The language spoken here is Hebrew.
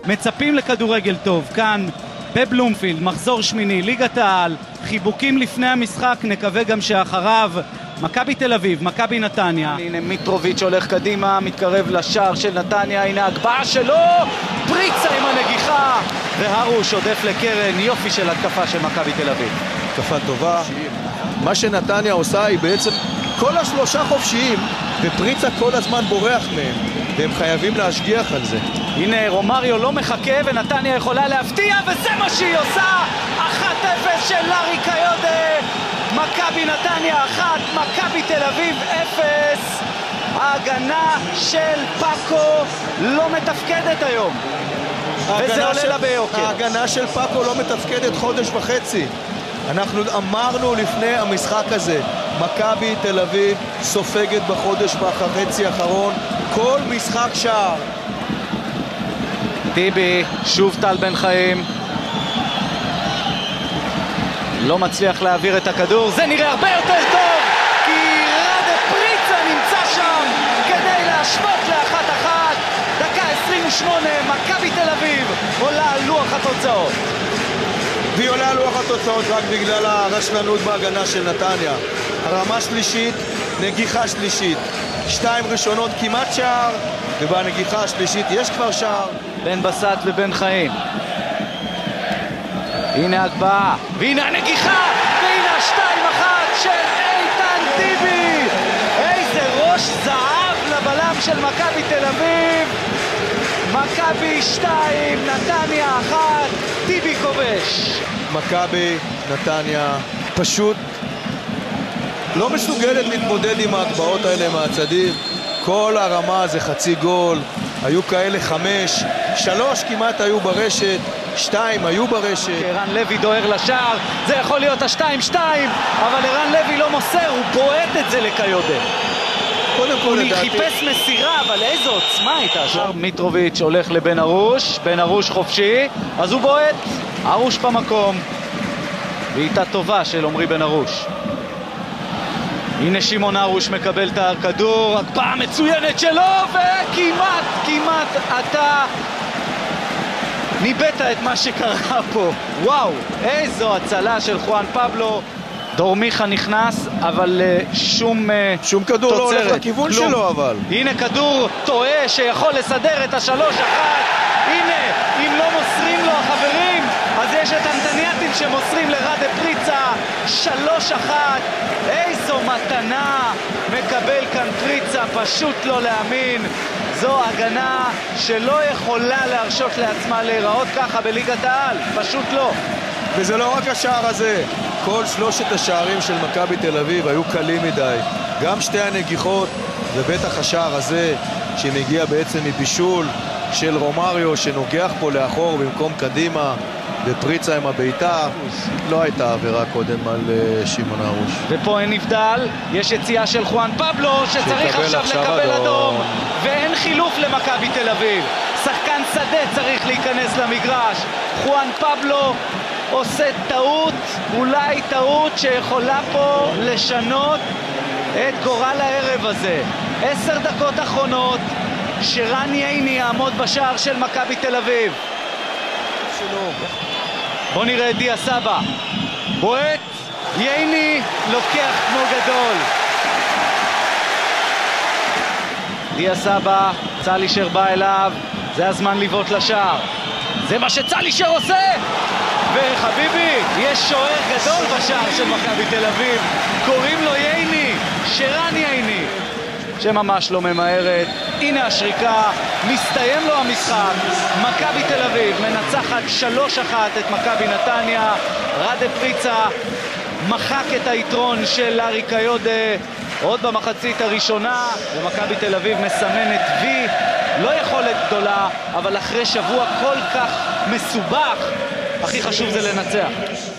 מצפים לכדורגל טוב. כאן בבלומפילד, מחזור שמיני, ליגת העל, חיבוקים לפני המשחק, נקווה גם שאחריו מכבי תל אביב, מכבי נתניה. הנה מיטרוביץ' הולך קדימה, מתקרב לשער של נתניה, הנה הגבהה שלו, פריצה עם הנגיחה, והרוש עודף לקרן, יופי של התקפה של מכבי תל אביב. התקפה טובה. מה שנתניה עושה היא בעצם כל השלושה חופשיים, ופריצה כל הזמן בורח מהם, והם חייבים להשגיח על זה. הנה רומריו לא מחכה ונתניה יכולה להפתיע, וזה מה שהיא עושה. 1-0 של לארי קיודה. מכבי נתניה 1, מכבי תל אביב 0. ההגנה של פאקו לא מתפקדת היום, וזה עולה לה ביוקר. ההגנה של פאקו לא מתפקדת חודש וחצי. אנחנו אמרנו לפני המשחק הזה, מכבי תל אביב סופגת בחודש וחצי האחרון כל משחק שער. טיבי, שוב טל בן חיים, לא מצליח להעביר את הכדור, זה נראה הרבה יותר טוב, כי רדה פריצה נמצא שם כדי להשוות ל1-1. דקה 28, מכבי תל אביב עולה על לוח התוצאות. והיא עולה על לוח התוצאות רק בגלל הרשלנות בהגנה של נתניה. הרמה שלישית, נגיחה שלישית, 2 ראשונות כמעט שער, ובנגיחה השלישית יש כבר שער. בן בסט ובן חיים, הנה הגבהה, והנה הנגיחה, והנה 2-1 של איתן טיבי. איזה ראש זהב לבלם של מכבי תל אביב. מכבי 2, נתניה 1, טיבי כובש. מכבי נתניה פשוט לא מסוגלת להתמודד עם ההגבהות האלה מהצדים. כל הרמה זה חצי גול, היו כאלה 5, 3 כמעט היו ברשת, 2 היו ברשת. ערן לוי דוהר לשער, זה יכול להיות ה2-2, אבל ערן לוי לא מוסר, הוא בועט את זה לקיודה. קודם כל הוא חיפש מסירה, אבל איזו עוצמה הייתה שם. מיטרוביץ' הולך לבן ארוש, בן ארוש חופשי, אז הוא בועט, ארוש במקום, בעיטה טובה של עומרי בן ארוש. הנה שמעון ארוש מקבל את הכדור, הקפאה מצוינת שלו, וכמעט אתה ניבאת את מה שקרה פה. וואו, איזו הצלה של חואן פבלו. דור מיכה נכנס, אבל שום כדור תוצרת, לא הולך לכיוון כלום. שלו. אבל הנה כדור טועה שיכול לסדר את ה3-1. הנה, אם לא מוסרים לו החברים, אז יש את הנתניאטים שמוסרים לרדה פריצה. 3-1, איזו מתנה מקבל כאן פריצה, פשוט לא להאמין. זו הגנה שלא יכולה להרשות לעצמה להיראות ככה בליגת העל, פשוט לא. וזה לא רק השער הזה, כל 3 השערים של מכבי תל אביב היו קלים מדי. גם 2 הנגיחות, ובטח השער הזה שמגיע בעצם מבישול של רומריו שנוגח פה לאחור במקום קדימה, ופריצה עם הביתה. לא הייתה עבירה קודם על שמעון ארוש. ופה אין נבדל, יש יציאה של חואן פבלו שצריך עכשיו לקבל אדום, ואין חילוף למכבי תל אביב. שחקן שדה צריך להיכנס למגרש. חואן פבלו עושה טעות, אולי טעות שיכולה פה לשנות את גורל הערב הזה. 10 דקות אחרונות, שרן ייני יעמוד בשער של מכבי תל אביב. בוא נראה את דיה סבא בועט, ייני לוקח כמו גדול. דיה סבא, צלישר בא אליו, זה הזמן לבעוט לשער, זה מה שצלישר עושה. וחביבי, יש שוער גדול בשער של מכבי תל אביב, קוראים לו ייני, שרן ייני, שממש לא ממהרת. הנה השריקה, מסתיים לו המשחק. מכבי תל אביב מנצחת 3-1 את מכבי נתניה. רדה פריצה מחק את היתרון של לארי קיודה עוד במחצית הראשונה, ומכבי תל אביב מסמנת וי. לא יכולת גדולה, אבל אחרי שבוע כל כך מסובך, הכי חשוב זה לנצח.